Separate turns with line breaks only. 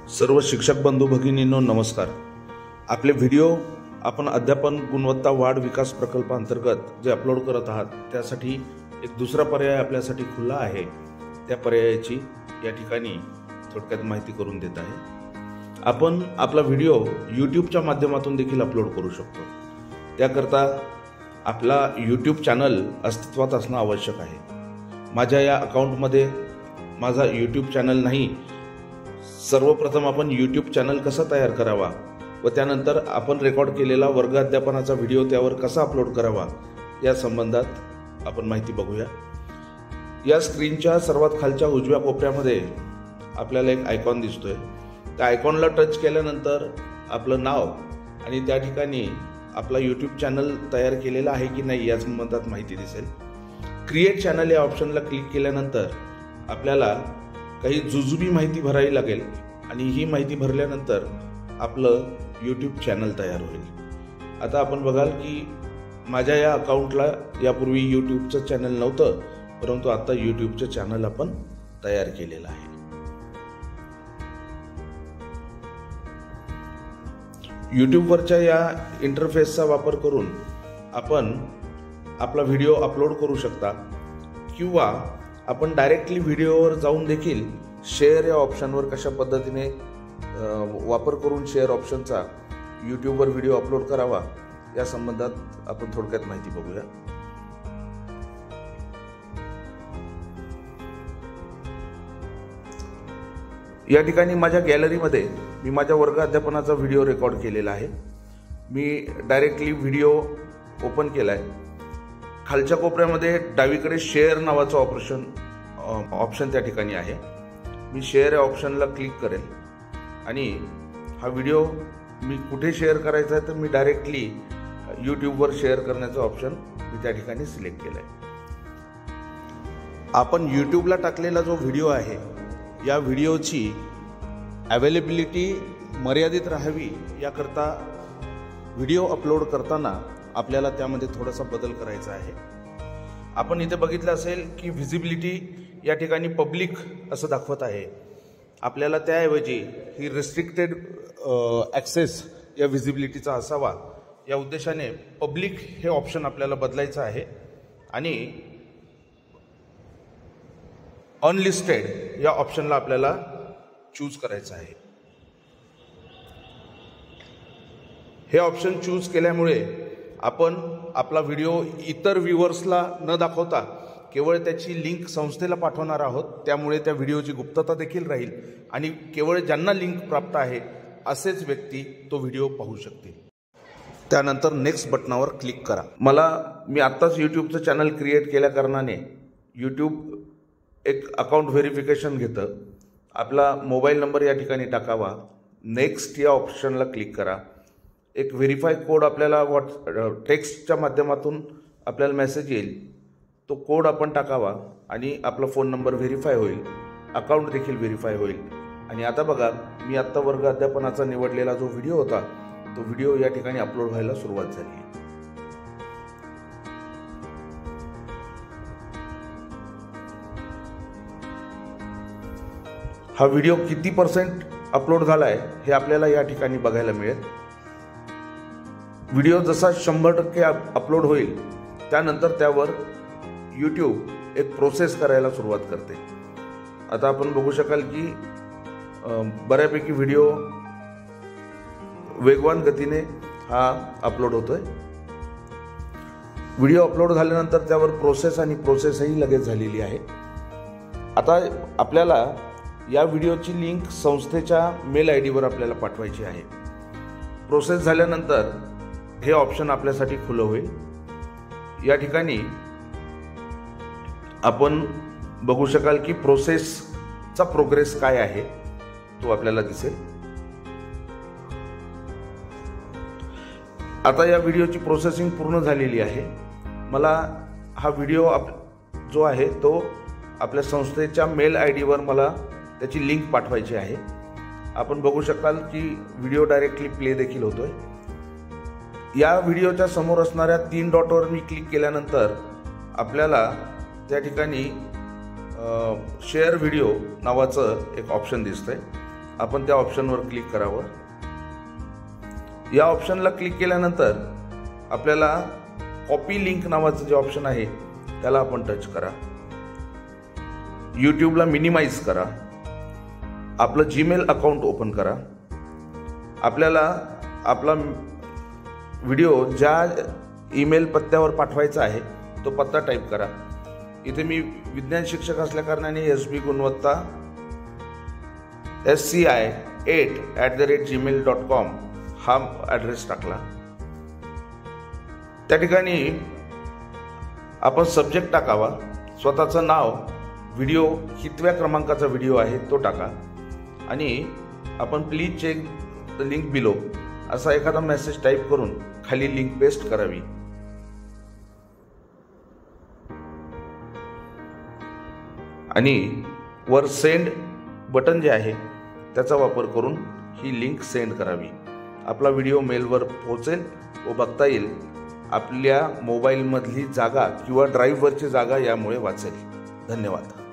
सर्व शिक्षक बंधू भगिनींनो नमस्कार। आपले व्हिडिओ आपण अध्यापन गुणवत्ता वाढ विकास प्रकल्पांतर्गत जे अपलोड करत आहात त्यासाठी एक दुसरा पर्याय आपल्यासाठी खुला आहे। त्या पर्यायाची या ठिकाणी थोडक्यात माहिती करून देत आहे। आपण आपला व्हिडिओ YouTubeच्या माध्यमातून देखील अपलोड करू शकतो। त्याकरता आपला YouTube चॅनल अस्तित्वात असणे आवश्यक आहे। माझ्या या अकाउंटमध्ये माझा YouTube चॅनल नाही। सर्वप्रथम आपण YouTube चॅनल कसा तयार करावा व त्यानंतर आपण रेकॉर्ड केलेला वर्ग अध्यापनाचा व्हिडिओ त्यावर कसा अपलोड करावा या संबंधात आपण माहिती बघूया। या स्क्रीनच्या सर्वात खालच्या उजव्या कोपऱ्यामध्ये आपल्याला एक आयकॉन दिसतोय। त्या आयकॉनला टच केल्यानंतर आपलं नाव आणि त्या ठिकाणी आपला YouTube चॅनल तयार केलेला आहे की नाही या संबंधात माहिती दिसेल। क्रिएट चॅनल या ऑप्शनला क्लिक केल्यानंतर आपल्याला काही जुजबी माहिती भरावी लागेल आणि ही माहिती भरल्यानंतर आपलं YouTube चॅनल तयार होईल। आता आपण बघाल की माझ्या या अकाउंटला यापूर्वी YouTubeचं चॅनल नव्हतं, परंतु आता YouTubeचं चॅनल आपण तयार केलेलं आहे। YouTubeवरच्या या इंटरफेसचा वापर करून आपण आपला व्हिडिओ अपलोड करू शकता किंवा आपण डायरेक्टली व्हिडिओवर जाऊन देखील शेअर या ऑप्शनवर कशा पद्धतीने वापर करून शेअर ऑप्शनचा YouTubeवर व्हिडिओ अपलोड करावा या संबंधात आपण थोडक्यात माहिती बघूया। या ठिकाणी माझ्या गॅलरीमध्ये मी माझ्या वर्ग अध्यापनाचा व्हिडिओ रेकॉर्ड केलेला आहे। मी डायरेक्टली व्हिडिओ ओपन केलाय। खालच्या कोपऱ्यामध्ये डावीकडे शेअर नावाचं ऑप्शन त्या ठिकाणी आहे। मी शेअर या ऑप्शनला क्लिक करेल आणि हा व्हिडिओ मी कुठे शेअर करायचा आहे तर मी डायरेक्टली YouTubeवर शेअर करण्याचं ऑप्शन मी त्या ठिकाणी सिलेक्ट केलं आहे। आपण YouTubeला टाकलेला जो व्हिडिओ आहे या व्हिडिओची अवेलेबिलिटी मर्यादित राहावी याकरता व्हिडिओ अपलोड करताना आपल्याला त्यामध्ये थोडासा बदल करायचा आहे। आपण इथे बघितलं असेल की व्हिजिबिलिटी या ठिकाणी पब्लिक असं दाखवत आहे। आपल्याला त्याऐवजी ही रिस्ट्रिक्टेड ॲक्सेस या व्हिजिबिलिटीचा असावा या उद्देशाने पब्लिक हे ऑप्शन आपल्याला बदलायचं आहे आणि अनलिस्टेड या ऑप्शनला आपल्याला चूज करायचं आहे। हे ऑप्शन चूज केल्यामुळे आपण आपला व्हिडिओ इतर व्ह्यूअर्सला न दाखवता केवळ त्याची लिंक संस्थेला पाठवणार आहोत। त्यामुळे त्या व्हिडिओची गुप्तता देखील राहील आणि केवळ ज्यांना लिंक प्राप्त आहे असेच व्यक्ती तो व्हिडिओ पाहू शकतील। त्यानंतर नेक्स्ट बटनावर क्लिक करा। मी आत्ताच YouTubeचं चॅनल क्रिएट केल्या कारणाने YouTube एक अकाउंट व्हेरिफिकेशन घेतं। आपला मोबाईल नंबर या ठिकाणी टाकावा, नेक्स्ट या ऑप्शनला क्लिक करा। एक व्हेरीफाय कोड आपल्याला टेक्स्टच्या माध्यमातून आपल्याला मेसेज येईल, तो कोड आपण टाकावा आणि आपला फोन नंबर व्हेरीफाय होईल, अकाउंट देखील व्हेरीफाय होईल। आणि आता बघा, मी आत्ता वर्ग अध्यापनाचा निवडलेला जो व्हिडिओ होता तो व्हिडिओ या ठिकाणी अपलोड व्हायला सुरुवात झाली आहे। हा व्हिडिओ किती % अपलोड झालाय हे आपल्याला या ठिकाणी बघायला मिळेल। व्हिडिओ जसा 100% अपलोड होईल त्यानंतर त्यावर YouTube एक प्रोसेस करायला सुरुवात करते। आता आपण बघू शकाल की बऱ्यापैकी व्हिडिओ वेगवान गतीने हा अपलोड होतोय। व्हिडिओ अपलोड झाल्यानंतर त्यावर प्रोसेसही लगेच झालेली आहे। आता आपल्याला या व्हिडिओची लिंक संस्थेच्या मेल ID वर आपल्याला पाठवायची आहे। प्रोसेस झाल्यानंतर हे ऑप्शन आपल्यासाठी खुलं होईल। या ठिकाणी आपण बघू शकाल की प्रोसेसचा प्रोग्रेस काय आहे तो आपल्याला दिसेल। आता या व्हिडिओची प्रोसेसिंग पूर्ण झालेली आहे। मला हा व्हिडिओ जो आहे तो आपल्या संस्थेच्या मेल ID वर मला त्याची लिंक पाठवायची आहे। आपण बघू शकाल की व्हिडिओ डायरेक्टली प्ले देखील होतोय। या व्हिडिओच्या समोर असणाऱ्या 3 डॉटवर मी क्लिक केल्यानंतर आपल्याला त्या ठिकाणी शेअर व्हिडिओ नावाचं एक ऑप्शन दिसतंय। आपण त्या ऑप्शनवर क्लिक करावं. या ऑप्शनला क्लिक केल्यानंतर आपल्याला कॉपी लिंक नावाचं जे ऑप्शन आहे त्याला आपण टच करा. यूट्यूबला मिनिमाइज करा. आपलं जीमेल अकाउंट ओपन करा. आपल्याला आपला व्हिडिओ ज्या ईमेल पत्त्यावर पाठवायचा आहे तो पत्ता टाईप करा. इथे मी विज्ञान शिक्षक असल्या कारणाने SB गुणवत्ता SCI8@gmail.com हा ॲड्रेस टाकला. त्या ठिकाणी आपण सब्जेक्ट टाकावा. स्वतःचं नाव, व्हिडिओ कितव्या क्रमांकाचा व्हिडिओ आहे तो टाका आणि आपण please check the link below असा एखादा मेसेज टाईप करून खाली लिंक पेस्ट करावी. आणि वर सेंड बटन जे आहे त्याचा वापर करून ही लिंक सेंड करावी. आपला व्हिडिओ मेलवर पोहोचेल व बघता येईल. आपल्या मोबाईलमधली जागा किंवा ड्राईव्हवरची जागा यामुळे वाचेल. धन्यवाद.